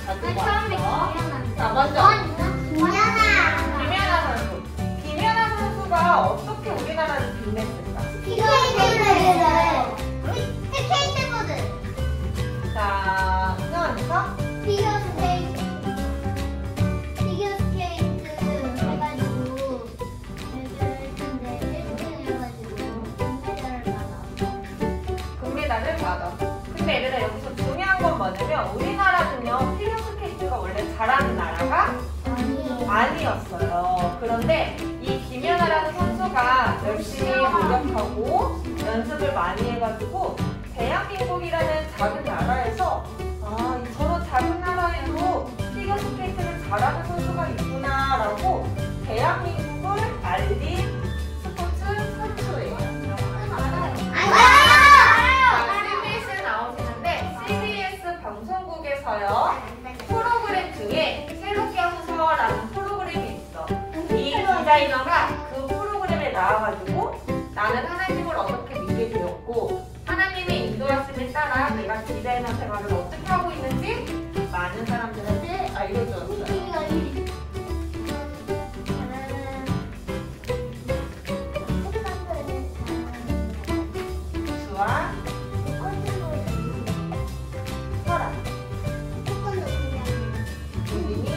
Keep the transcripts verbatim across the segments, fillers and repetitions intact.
가지고 왔어. 자, 먼저 김연아. 김연아 선수. 김연아 선수가 어떻게 우리나라를 빛냈을까? 스케이트보드. 자, 승환이가 피겨 스케이트. 피겨 스케이트 해가지고 애들 근데 일 등해가지고 금메달을 받아. 금메달을 받아. 근데 얘들아 여기서 중요한 건 뭐냐면 우리나라는요 피겨 스케이트가 원래 잘하는 나라가 아니었어요. 그런데 이 김연아라는 선수가 열심히 노력하고 연습을 많이 해가지고 대한민국이라는 작은 나라에서 아, 이 저런 작은 나라에도 피겨 스케이트를 잘하는 선수가 있구나라고 대한민국을 알린 스포츠 선수예요. 씨비에스에 나오시는데 씨비에스 방송국에서요 프로그램 중에 새롭게 하소서라는 프로그램이 있어. 이 디자이너가 그 프로그램에 나와가지고 나는 하나님을 어떻게 믿게 되었고 하나님의 인도하심에 따라 내가 디자이너 생활을 어떻게 하고 있는지 많은 사람들한테 알려주었어요. 주와 설아, 유빈이.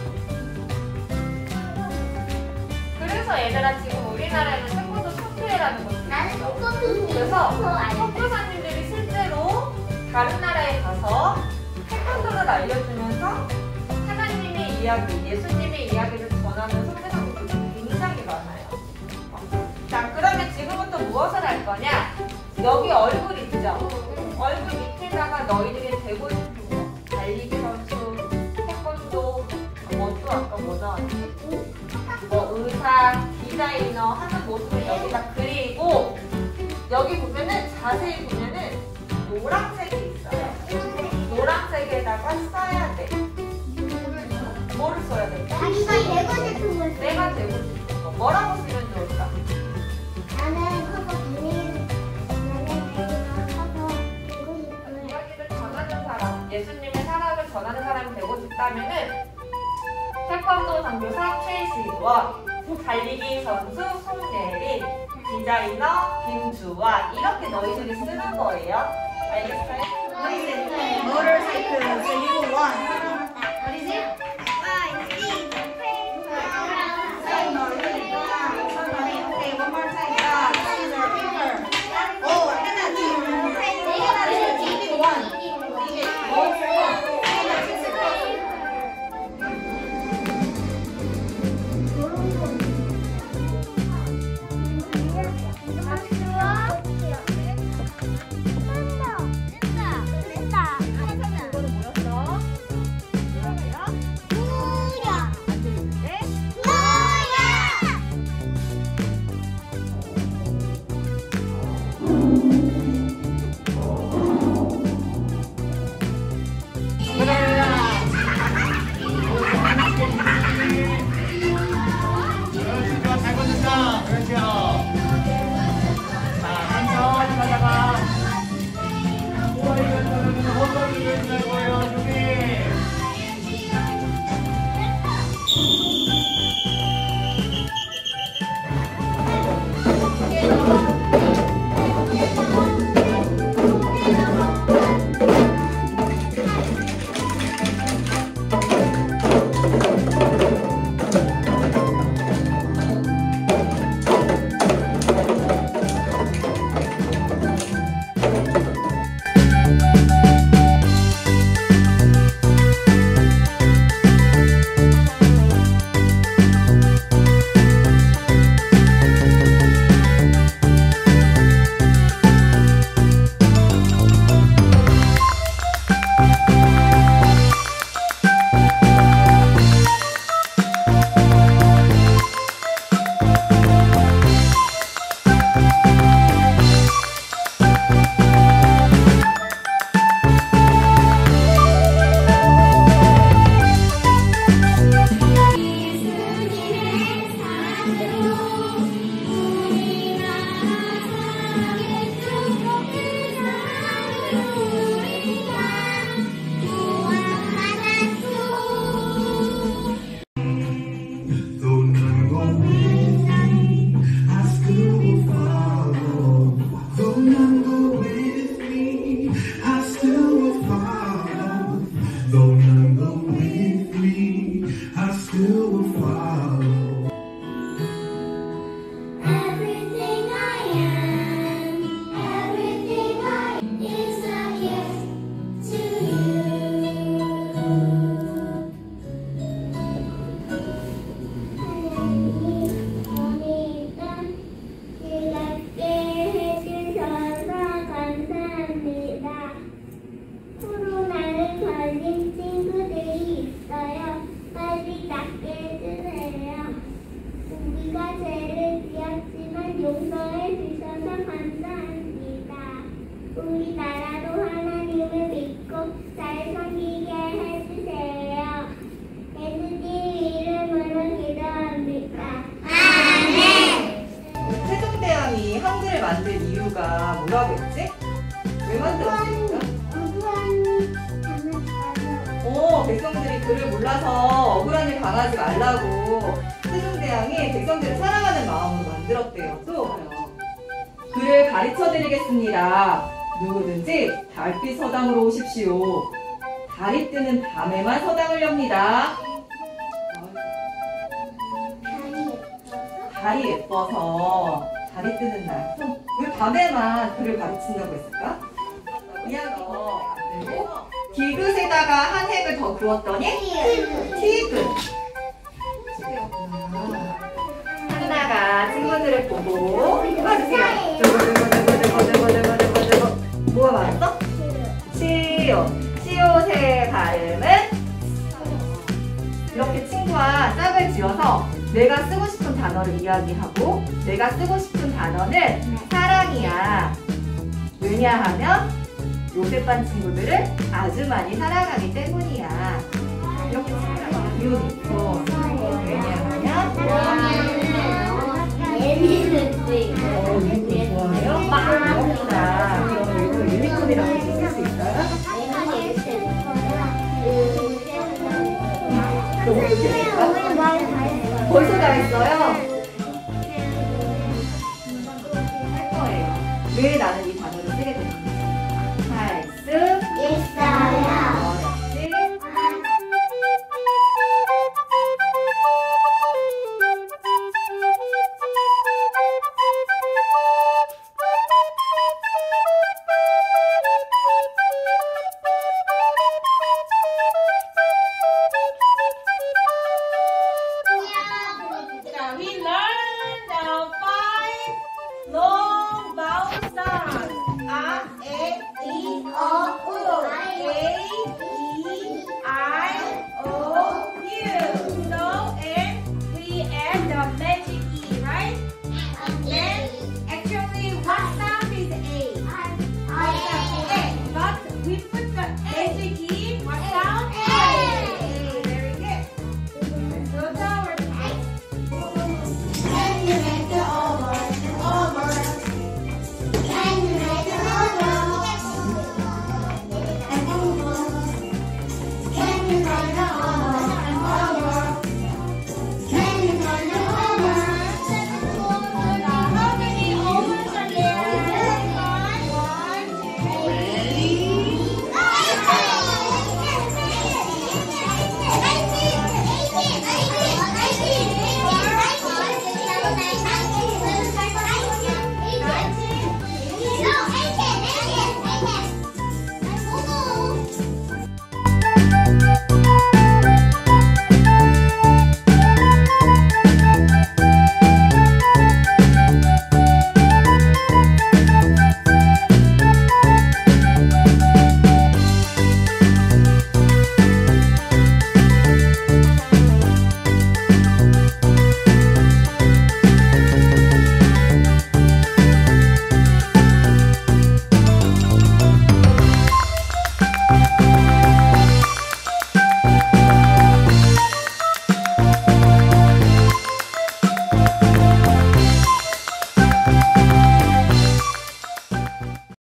그래서 얘들아 지금 우리나라에는 태권도 협회라는 것이 있어. 그래서 선교사님들이 실제로 다른 나라에 가서 태권도를 알려주면서 하나님의 이야기, 예수님의 이야기를 전하는 선교사님들이 굉장히 많아요. 자, 그러면 지금부터 무엇을 할 거냐? 여기 얼굴 있죠? 얼굴 밑에다가 너희들이 되고 싶은 거, 달리기 선수, 태권도, 뭐 또 아까 뭐 나왔지? 뭐 의사, 디자이너 하는 모습을 여기다 그리고 여기 보면은 자세히 보면은 노란색이 있어요. 노란색에다가 써야 돼. 뭐를 써야 될까? 자기가 되고 싶은 걸. 내가 되고 싶은 거. 뭐라고 쓰면 좋을까? 나는 커서 달리는 나는 커서 되고 싶은. 이야기를 전하는 사람, 예수님의 사랑을 전하는 사람이 되고 싶다면은 태권도 선교사 최시원, 달리기 선수 송예린, 디자이너 김주와 이렇게 너희들이 쓰는 거예요. 알겠어요? 모터사이클 달리고 원. 어디지? Okay, one more time. God, Caesar, finger. Oh, I got that too. Leading one. Leading. 됐다. 됐다. 이거는 뭐였어? Though none go with me, I still will follow. Everything I am, everything I am is a gift to you. 하나님, 오늘은 즐겁게 해주셔서 감사합니다. 코로나를 걸린 친구들이 있어요. 빨리 낫게 해주세요. 우리가 죄를 지었지만 용서해 주셔서 감사합니다. 우리나라도 하나님을 믿고 잘 섬기게 해주세요. 예수님 이름으로 기도합니다. 아멘. 세종대왕이 한글을 만든 이유가 뭐라고 했지? 왜 만들었을까? 어부한 담았어요. 오, 백성들이 글을 몰라서 억울한 일 당하지 말라고 세종대왕이 백성들을 사랑하는 마음으로 만들었대요. 또 글을 가르쳐 드리겠습니다. 누구든지 달빛 서당으로 오십시오. 달이 뜨는 밤에만 서당을 엽니다. 달이 예뻐서 달이 예뻐서 달이 뜨는 날. 왜 밤에만 글을 가르친다고 했을까? 이야기도 만들고 디귿에다가 한 획을 더 그었더니 티귿. 한나가 친구들을 보고 읽어주세요. 두구두구두구두구두구두구. 뭐가 맞았어? 시옷. 시옷의 발음은 이렇게 친구와 짝을 지어서 내가 쓰고 싶은 단어를 이야기하고 내가 쓰고 싶은 단어는 사랑이야. 왜냐하면 요셉반 친구들을 아주 많이 사랑하기 때문이야. 이렇게 친구랑 이유는 있어. 왜냐하면 어, 유니콘 좋아요? 빵이다. 그럼 이거 유니콘이라고 쓸 수 있어요? 그럼 어떻게 될까? 벌써 다 했어요? 할 거예요. 왜 나는